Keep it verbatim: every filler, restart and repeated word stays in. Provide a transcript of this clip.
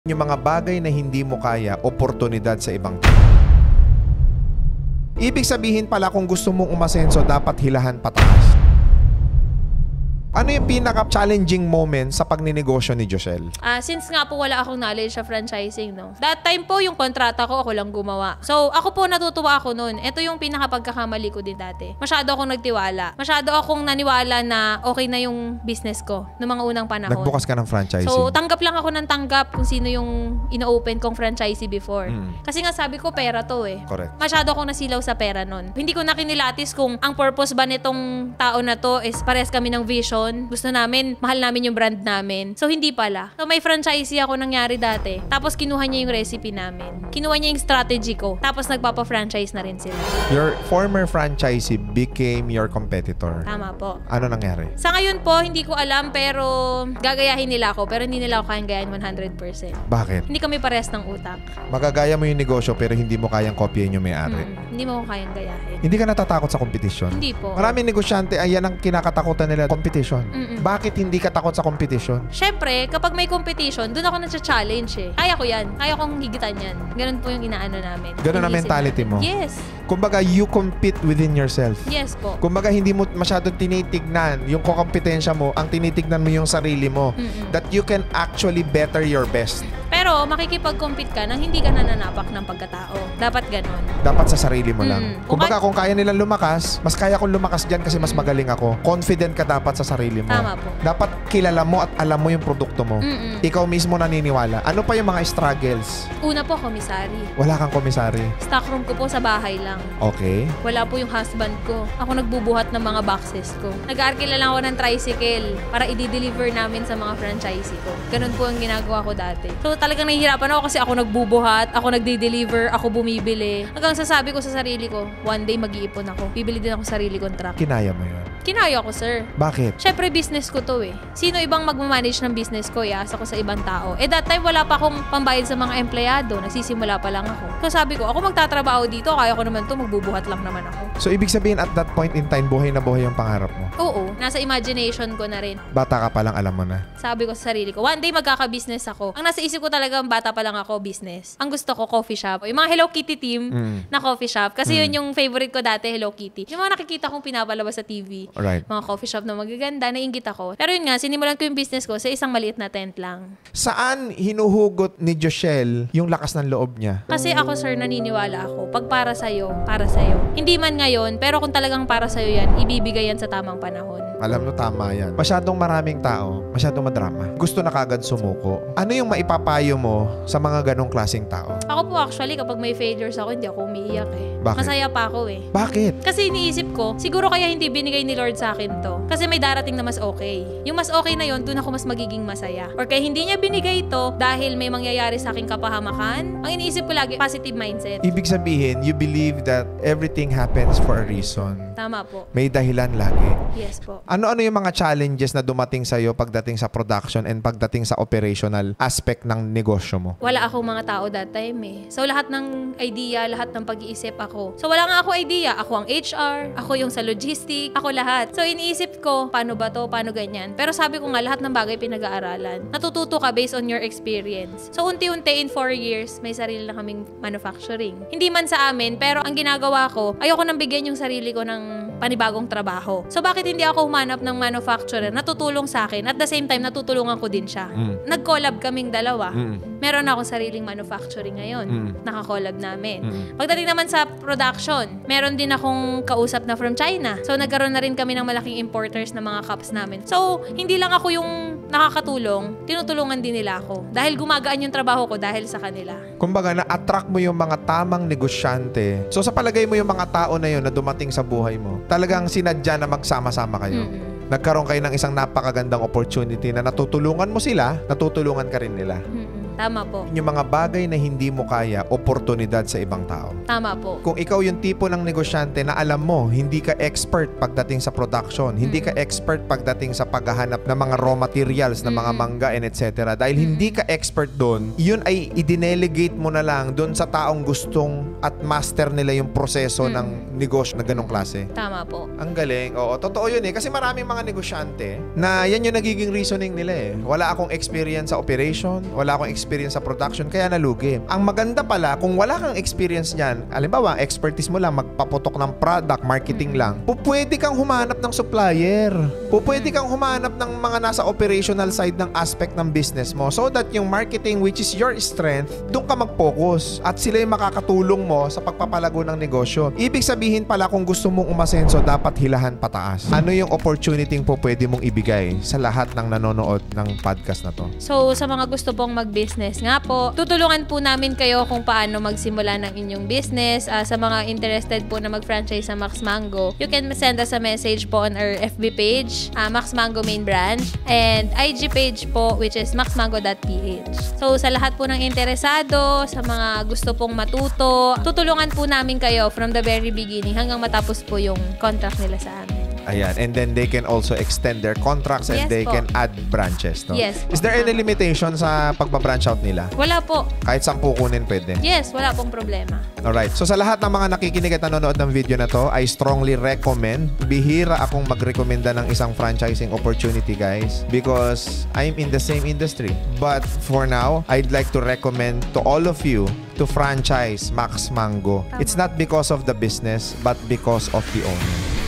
Yung mga bagay na hindi mo kaya, oportunidad sa ibang tao. Ibig sabihin pala kung gusto mong umasenso, dapat hilahan pataas. Ano yung pinaka-challenging moment sa pagninegosyo ni Joshelle? Ah, since nga po wala akong knowledge sa franchising, no? That time po yung kontrata ko, ako lang gumawa. So, ako po natutuwa ako noon. Ito yung pinaka-pagkakamali ko din dati. Masyado akong nagtiwala. Masyado akong naniwala na okay na yung business ko noong mga unang panahon. Nagbukas ka ng franchising. So, tanggap lang ako ng tanggap kung sino yung ina-open kong franchisee before. Mm. Kasi nga sabi ko, pera to eh. Correct. Masyado akong nasilaw sa pera noon. Hindi ko na kinilatis kung ang purpose ba nitong tao na to is pares kami ng vision. Gusto namin, mahal namin yung brand namin. So, hindi pala. So, may franchisee ako nangyari dati. Tapos, kinuha niya yung recipe namin. Kinuha niya yung strategy ko. Tapos, nagpapa-franchise na rin sila. Your former franchisee became your competitor. Tama po. Ano nangyari? Sa ngayon po, hindi ko alam, pero gagayahin nila ako. Pero hindi nila ako kayang gayahin one hundred percent. Bakit? Hindi kami pares ng utak. Magagaya mo yung negosyo pero hindi mo kayang kopyahin yung may-ari. Hmm, hindi mo ko kayang gayahin. Hindi ka natatakot sa competition? Hindi po. Maraming negosyante, ayan ang kinakatakutan nila, competition. Mm-mm. Bakit hindi ka takot sa competition? Siyempre, kapag may competition, doon ako na-challenge eh. Kaya ko yan. Kaya kong higitan yan. Ganun po yung inaano namin. Ganun ang Iniisip mentality namin. mo? Yes. Kumbaga, you compete within yourself. Yes po. Kumbaga, hindi mo masyadong tinitignan yung kompetensya mo, ang tinitignan mo yung sarili mo. Mm-mm. That you can actually better your best. Pero makikipag-compete ka nang hindi ka nananapak ng pagkatao. Dapat ganun. Dapat sa sarili mo lang. Mm. Kumbaga, kung kaya nilang lumakas, mas kaya kong lumakas dyan kasi mas magaling ako. Confident ka dapat sa sarili mo. Tama po. Dapat kilala mo at alam mo yung produkto mo. Mm-mm. Ikaw mismo naniniwala. Ano pa yung mga struggles? Una po, komisari. Wala kang komisari. Stockroom ko po sa bahay lang. Okay. Wala po yung husband ko. Ako nagbubuhat ng mga boxes ko. Nag-aarkila lang ako ng tricycle para i-deliver namin sa mga franchisee ko. Ganun po ang ginagawa ko dati. So talagang nahihirapan ako kasi ako nagbubuhat, ako nagde-deliver, ako bumibili. Hanggang sasabi ko sa sarili ko, one day mag-iipon ako. Bibili din ako sarili kong truck. Kinaya mo yun. Kinaya ko, sir. Bakit? Siyempre, business ko to eh. Sino ibang magmamanage ng business ko? Iasa ko sa ibang tao. Eh, that time, wala pa akong pambayad sa mga empleyado. Nagsisimula pa lang ako. So, sabi ko, ako magtatrabaho dito. Kaya ko naman to, magbubuhat lang naman ako. So, ibig sabihin at that point in time, buhay na buhay yung pangarap mo? Oo. Nasa imagination ko na rin. Bata ka pa lang, alam mo na. Sabi ko sa sarili ko, one day magkaka-business ako. Ang nasa isip ko talaga, bata pa lang ako, business. Ang gusto ko, coffee shop. Yung mga Hello Kitty team Mm. na coffee shop. Kasi Mm. yun yung favorite ko dati, Hello Kitty. Yung mga nakikita kong pinapalabas sa T V. Alright. Mga coffee shop na magaganda, nainggit ako. Pero yun nga, sinimulan ko yung business ko sa isang maliit na tent lang. Saan hinuhugot ni Joshelle yung lakas ng loob niya? Kasi ako, sir, naniniwala ako. Pag para sa'yo, para sa'yo. Hindi man ngayon, pero kung talagang para sa'yo yan, ibibigay yan sa tamang panahon. Alam mo, tama yan. Masyadong maraming tao, masyadong madrama. Gusto na kagad sumuko. Ano yung maipapayo mo sa mga ganong klaseng tao? Ako po, actually, kapag may failures ako, hindi ako umiiyak eh. Bakit? Masaya pa ako eh. Bakit? Kasi iniisip ko, siguro kaya hindi binigay ni Lord sa akin to. Kasi may darating na mas okay. Yung mas okay na yon, doon ako mas magiging masaya. Or kaya hindi niya binigay ito dahil may mangyayari sa aking kapahamakan. Ang iniisip ko lagi, positive mindset. Ibig sabihin, you believe that everything happens for a reason. Tama po. May dahilan lagi. Yes po. Ano-ano yung mga challenges na dumating sa'yo pagdating sa production and pagdating sa operational aspect ng negosyo mo? Wala akong mga tao that time eh. So lahat ng idea, lahat ng pag-iisip ako. So wala nga ako idea. Ako ang H R, ako yung sa logistic, ako lahat. So iniisip ko, paano ba to, paano ganyan. Pero sabi ko nga, lahat ng bagay pinag-aaralan. Natututo ka based on your experience. So unti-unti in four years, may sarili na kaming manufacturing. Hindi man sa amin, pero ang ginagawa ko, ayoko nang bigyan yung sarili ko ng panibagong trabaho. So bakit hindi ako humanap ng manufacturer na tutulong sa akin at the same time natutulungan ko din siya. Mm. Nag-collab kaming dalawa. Mm. Meron akong sariling manufacturing ngayon. Mm. Naka-collab namin. Mm. Pagdating naman sa production, meron din akong kausap na from China. So nagkaroon na rin kami ng malaking importers ng mga cups namin. So hindi lang ako yung nakakatulong, tinutulungan din nila ako. Dahil gumagaan yung trabaho ko dahil sa kanila. Kumbaga, na-attract mo yung mga tamang negosyante. So, sa palagay mo yung mga tao na yun na dumating sa buhay mo, talagang sinadya na magsama-sama kayo. Mm-mm. Nagkaroon kayo ng isang napakagandang opportunity na natutulungan mo sila, natutulungan ka rin nila. Mm-mm. Tama po. Yung mga bagay na hindi mo kaya, oportunidad sa ibang tao. Tama po. Kung ikaw yung tipo ng negosyante na alam mo, hindi ka expert pagdating sa production, hindi ka expert pagdating sa paghahanap ng mga raw materials, ng mga mangga and et cetera. Dahil hindi ka expert doon, yun ay i-delegate mo na lang doon sa taong gustong at master nila yung proseso Mm. ng negosyo na ganong klase. Tama po. Ang galing. Oo, totoo yun eh. Kasi maraming mga negosyante na yan yung nagiging reasoning nila eh. Wala akong experience sa operation, wala akong experience experience sa production, kaya nalugi. Ang maganda pala, kung wala kang experience niyan, alimbawa, expertise mo lang, magpaputok ng product, marketing lang, pupwede kang humanap ng supplier. Pupwede kang humanap ng mga nasa operational side ng aspect ng business mo so that yung marketing, which is your strength, doon ka mag-focus at sila yung makakatulong mo sa pagpapalago ng negosyo. Ibig sabihin pala, kung gusto mong umasenso, dapat hilahan pataas. Ano yung opportunity po pwede mong ibigay sa lahat ng nanonood ng podcast na to? So, sa mga gusto pong mag-business nga po, tutulungan po namin kayo kung paano magsimula ng inyong business. Uh, sa mga interested po na mag-franchise sa Max Mango, you can send us a message po on our F B page, uh, Max Mango Main Branch, and I G page po, which is maxmango dot p h. So, sa lahat po ng interesado, sa mga gusto pong matuto, tutulungan po namin kayo from the very beginning hanggang matapos po yung contract nila sa amin. Ayan. And then they can also extend their contracts and Yes they po. can add branches, no? Yes po. Is there any limitation sa pagba-branch out nila? Wala po. Kahit sampu kunin pwede? Yes, wala pong problema. Alright. So sa lahat ng mga nakikinig at nanonood ng video na to, I strongly recommend, bihira akong mag-recommenda ng isang franchising opportunity, guys, because I'm in the same industry. But for now, I'd like to recommend to all of you to franchise Max Mango. It's not because of the business, but because of the owner.